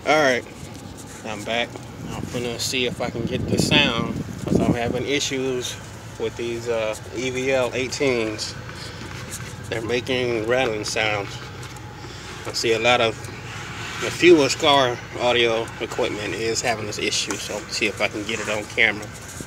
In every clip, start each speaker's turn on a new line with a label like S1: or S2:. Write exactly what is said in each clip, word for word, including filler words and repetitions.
S1: Alright, I'm back. I'm gonna see if I can get the sound because I'm having issues with these uh, E V L eighteens. They're making rattling sounds. I see a lot of the fewer Skar audio equipment is having this issue, so I'll see if I can get it on camera.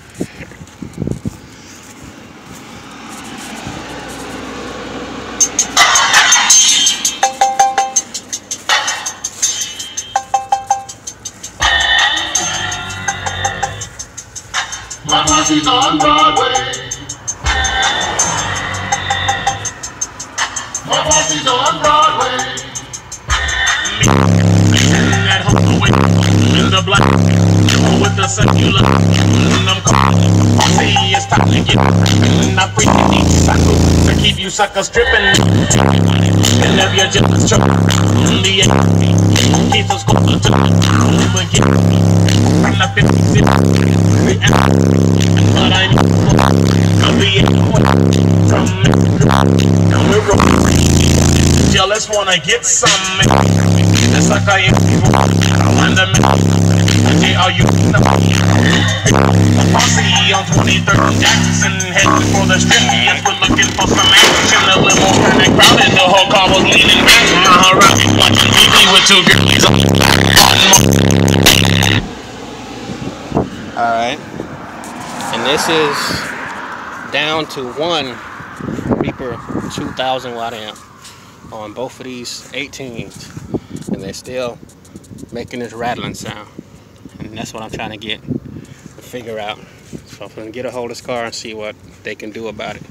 S2: My posse's on Broadway. My posse's on Broadway. That home away in the black with the secular. I'm calling. See, it's time to get. I'm freaking these suckers to keep you suckers stripping. And if you're just choking, the keeps us going to the from the fifty-six. But I know the from me. Jealous wanna get some. It's like I am people. And the they are you know. Posse on twenty-third Jackson heading for the strip. Yes, we're looking for some action. A little kind of crowded. The whole car was leaning back. Uh, right, watching T V with two girls.
S1: Alright. And this is down to one Reaper two thousand watt amp on both of these eighteens, and they're still making this rattling sound, and that's what I'm trying to get to figure out. So I'm gonna get a hold of Skar and see what they can do about it.